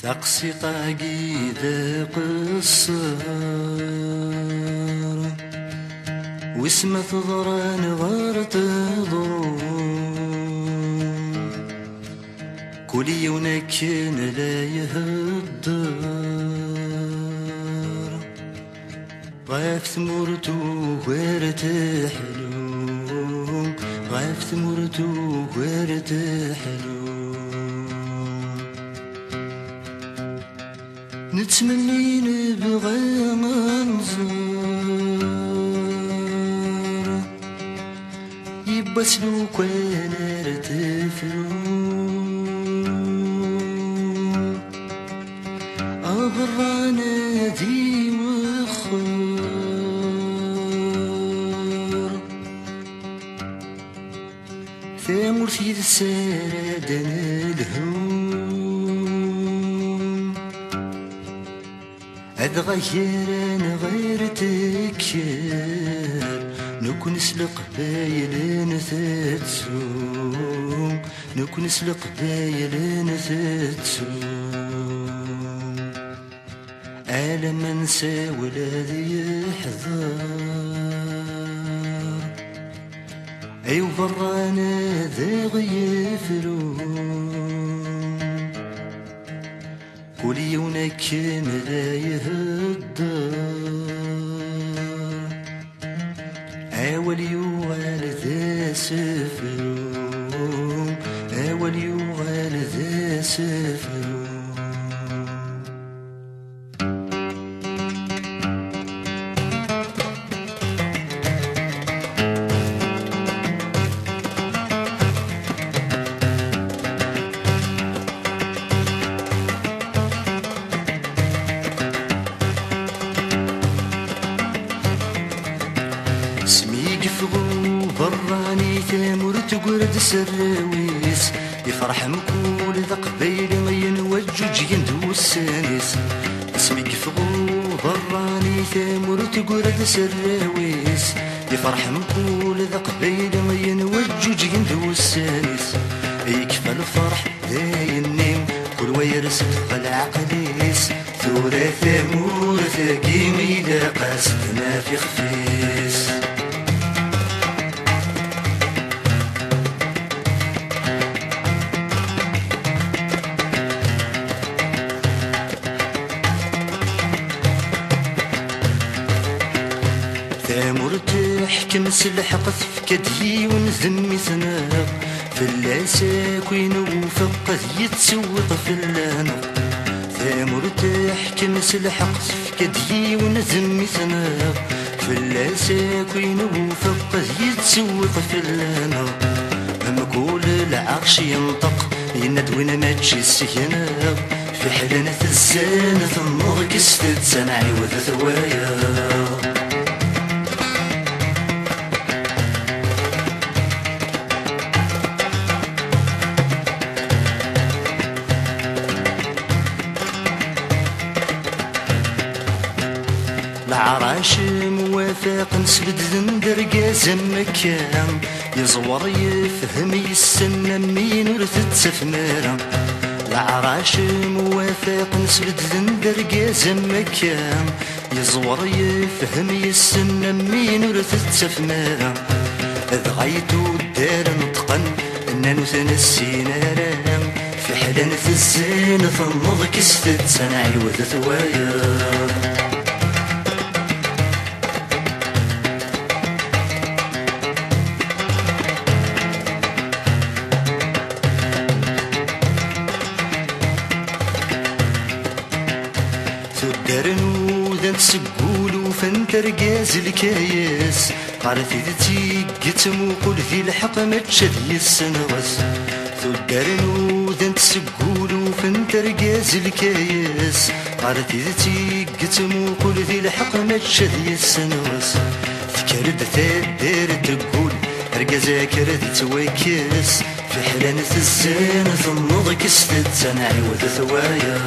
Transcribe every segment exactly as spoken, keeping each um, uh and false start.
ثقسي طاقي ذاق الصار واسمة ضران غارت ضرون كل يونكن لا يهدر غاف ثمرتو وارت حلو غاف ثمرتو وارت حلو نتمني نبغى منظر يبسلو كان ارتفلو أبرانا ذي وخر ثامر في السردان الهوم أتغير أنا غير تكشر نكون سلق بايلين تتسوم نكون سلق بايلين تتسوم ألا ما نسى ولادي يحضر أيو برانا ذا غيفلون كل يونكن لا يهدر أول يوال ذا سفر أول يوال ذا سفر براني ثامر تقرد سراويس يفرح مكول ذا قبيل غين وجوج يندو السانيس اسمي قفغو براني ثامر تقرد سراويس يفرح مكول ذا قبيل غين وجوج يندو السانيس يكفى الفرح داين نيم كل ويرس العقليس ثورة ثامور ثاقيمي لا قاصدنا في خفيس ثامر تحكم سلحق فكدي ونذمي ثناق في اللاساك وينوفق قد يتسوق في اللانق ثامر تحكم سلحق فكدي ونذمي ثناق في اللاساك وينوفق قد يتسوق في اللانق أما كل العرش ينطق يندوين ما تجي السيناق في حلانة الزانة النور كستد سنعي وذا ثوايا العراش موافق نسبد ذندر قازم مكان يزور يفهم يستنى مين ورثت سفمارة العراش موافق نسبد ذندر قازم مكان يزور يفهم يستنى مين ورثت سفمارة إذ غايتو الدار نطقن إننا نتنسينا رام في حلانة الزينة النض كستد سنعي وذا ثوايا درنو ذا تسقولو فانترقاز الكاياس قالت ذي تيقتمو قول ذي الحق ما تشدي السنغس ذو درنو ذا تسقولو فانترقاز الكاياس قالت ذي تيقتمو قول ذي الحق ما تشدي السنغس ذكرت ثادر تقول رقازا كرد تواكس في حلانة الزانة النض كستد سنعي وذا ثوايا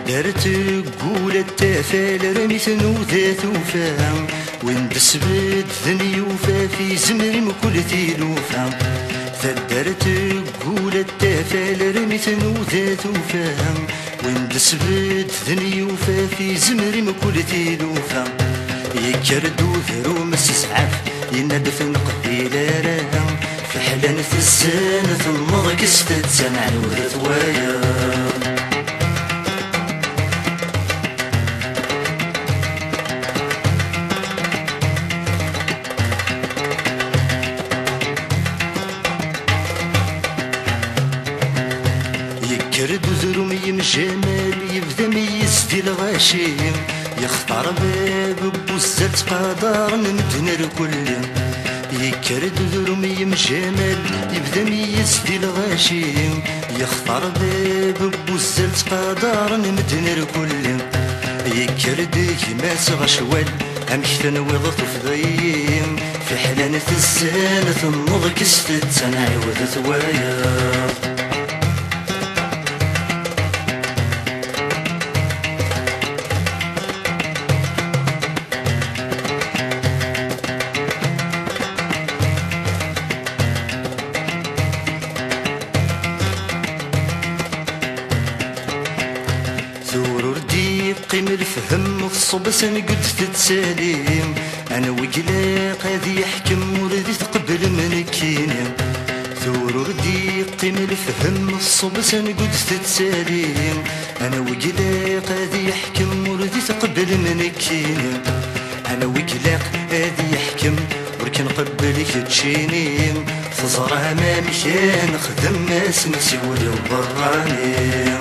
دارت قول التافال رميت نوذات وفام وين دسبت ذني وفا في زمري مكل تيلوفا ثدرت قول التافال رميت نوذات وفام وين دسبت ذني وفا في زمري مكل تيلوفا يكردو ذرو مسسعف ينبث نقبيل راها في حلانة الزانة المضى قستت سمع وثوايا يكرد ذروم يمجمال يبدا ميز دي الغاشي يختار باب بوزات قدر نمدنر كل يكرد ذروم يمجمال يبدا ميز دي الغاشي يختار باب بوزات قدر نمدنر كل يكرد يماس غشوال أمكثن وضط فضيم في حلانة الزانة النض كستت سنعي وذثوايا قيم الفهم الصبس نقد تتساليم انا وقلاق هذي يحكم وردي تقبل من كينيا ثور ردي قيم الفهم الصبس نقد تتساليم انا وقلاق هذي يحكم وردي تقبل من كينيا انا وقلاق هذي يحكم وركن قبلك تشينيم تزرع ما مشان خدم ناس نسي ولو براني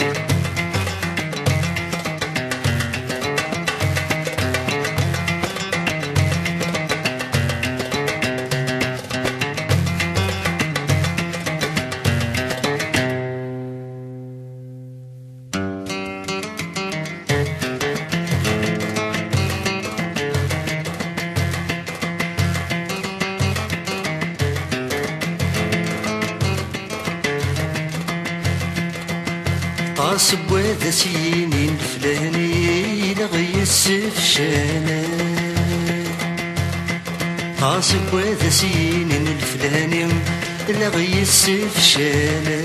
قاصب وذا سينين فلاني لغي السف شانا قاصب وذا سينين الفلاني لغي السف شانا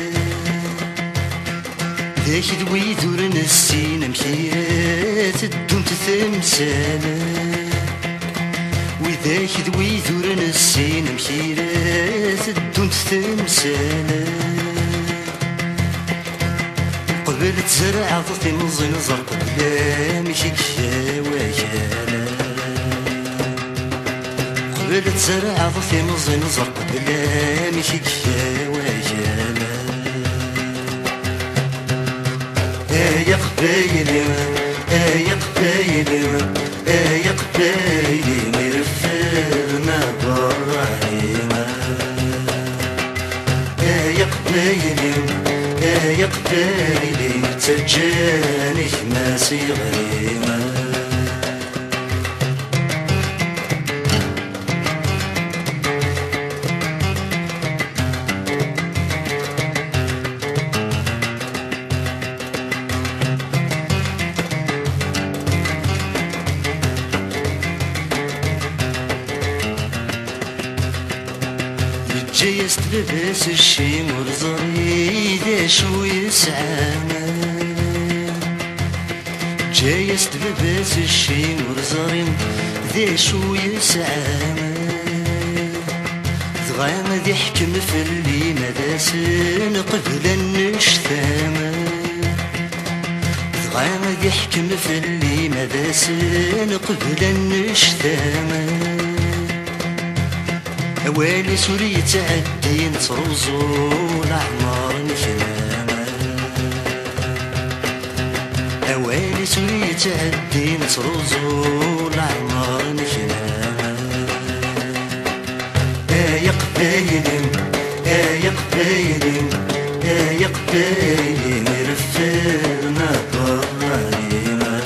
ذاك دوي دور نسينا مكيات الدون تثمسانا وذاك دوي دور نسينا مكيات الدون تثمسانا قبلت زرع ضطي نزي نزر قبلا مشي كشاويانا قبلت زرع ضطي نزي نزر قبلا مشي كشاويانا يا قبايلي يا قبايلي يا قبايلي ما يرفدنا براهيما يا قبايلي يا قبايلي تجاني ما صغيرة جايست لباس الشيم ورزري ذا شو يسعانا جايست لباس الشيم ورزري ذا شو يسعانا ضغام ذي حكم في اللي مداسن قبل النشثامة ضغام ذي حكم في اللي مداسن قبل النشثامة أوالي سوري تعدي نتروزو الأعمار نكلامة أوالي سوري تعدي نتروزو الأعمار نكلامة يا قبايلي يا قبايلي يا قبايلي مرفرنا برايما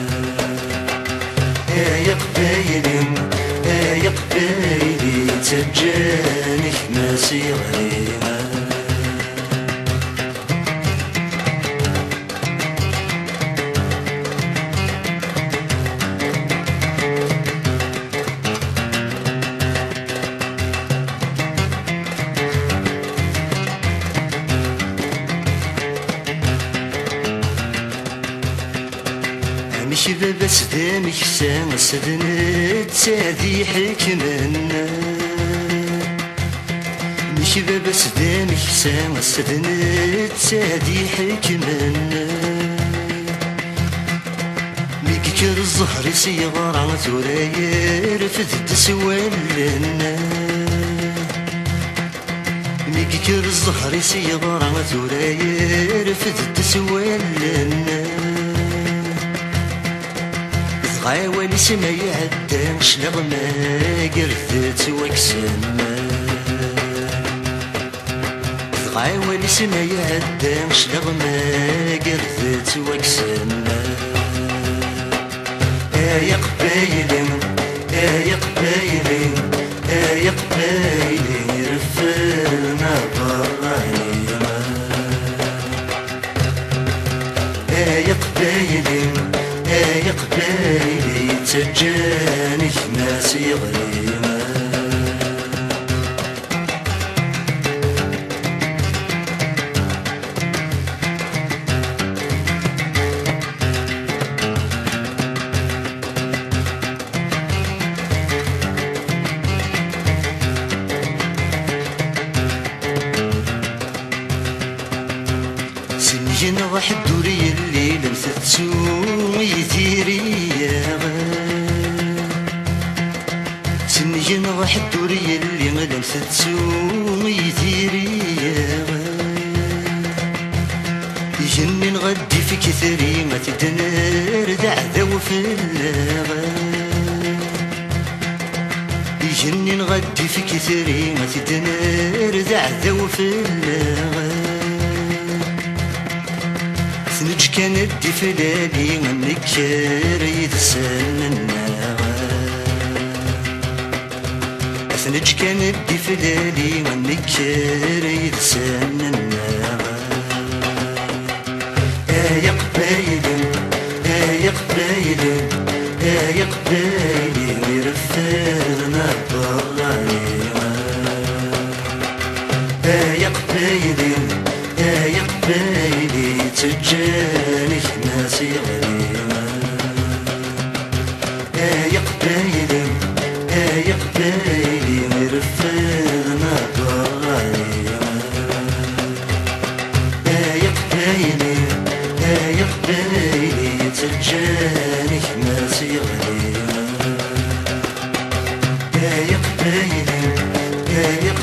يا قبايلي يا قبايلي تجانك ما صغيرة مكذب سدامك سان سدنت سادي حكمنا مكذب سدامك سان سدنت سادي حكمنا مكر الزهر سيغار على ثراير فدت سوالنا مكر الزهر سيغار على ثراير فدت سوالنا غاوالي سما يعدى شلغ ما قرثت وكسما غاوالي سما يعدى شلغ ما قرثت وكسما يا قبايلي يا قبايلي يا قبايلي رفرنا براني يا قبايلي يا قبايلي تجاني ناس يغريما سنين واحد دوري الليل مثلتو يثيري يا سنين واحد دوري اللي مثلتو يثيري يا يجنن غدي في كثري ما تدنر دعذا وفي اللاغا يجنن غدي في كثري ما تدنر دعذا وفي اللاغا ثنج كانت دي فلالي منك يتسننا ثنج كانت دي فلالي منك يتسننا يا قبايلي يا قبايلي يا قبايلي ويرفرنا براني يا قبايلي يا قبايلي تجاني ناس يغريما يا قبايلي يا قبايلي مرفرنا برانيما يا قبايلي يا قبايلي تجاني ناس يغريما يا قبايلي يا